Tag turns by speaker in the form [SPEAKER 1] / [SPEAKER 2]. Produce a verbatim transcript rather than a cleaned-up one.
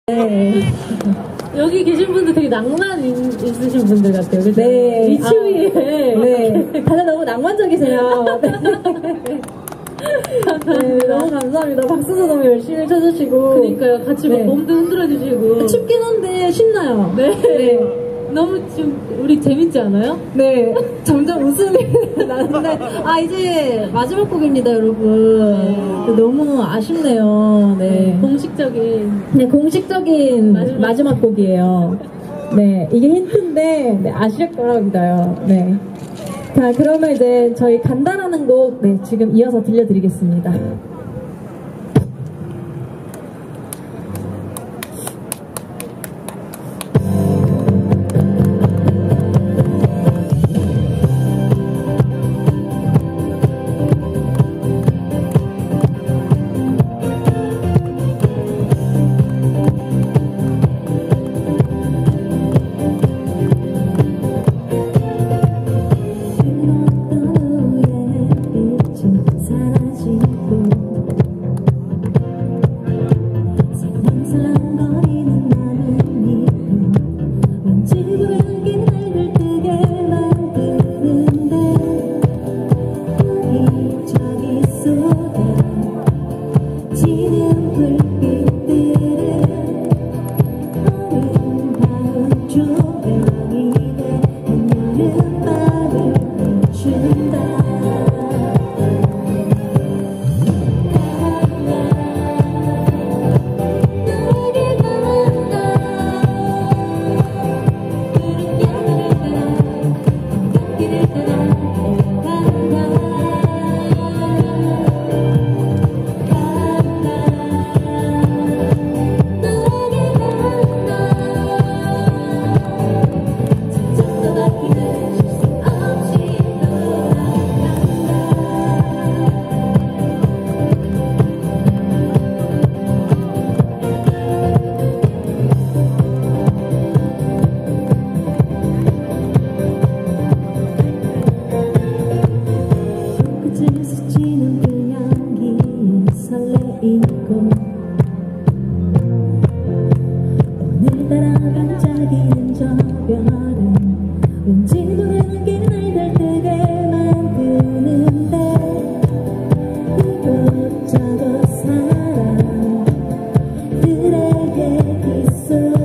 [SPEAKER 1] 네.
[SPEAKER 2] 여기 계신 분들 되게 낭만 있, 있으신 분들 같아요. 그죠?
[SPEAKER 1] 네.
[SPEAKER 2] 이 추위에.
[SPEAKER 1] 아, 네. 다들 너무 낭만적이세요. 네. 네, 너무 감사합니다. 박수도 너무 열심히 쳐주시고.
[SPEAKER 2] 그러니까요. 같이 네. 몸도 흔들어주시고.
[SPEAKER 1] 춥긴 한데 신나요.
[SPEAKER 2] 네.
[SPEAKER 1] 네.
[SPEAKER 2] 너무 좀 우리 재밌지 않아요?
[SPEAKER 1] 네. 점점 웃음이 나는데 아 이제 마지막 곡입니다, 여러분. 네. 너무 아쉽네요. 네.
[SPEAKER 2] 네. 공식적인.
[SPEAKER 1] 네, 공식적인
[SPEAKER 2] 마지막,
[SPEAKER 1] 마지막 곡이에요. 네, 이게 힌트인데 네, 아실 거라고 믿어요. 네. 자, 그러면 이제 저희 간다라는 곡 네, 지금 이어서 들려드리겠습니다. 오늘따라 반짝이는 저 별은 왠지 모르게 날 들뜨게 만드는데 이곳저곳 사람들의 얘기 속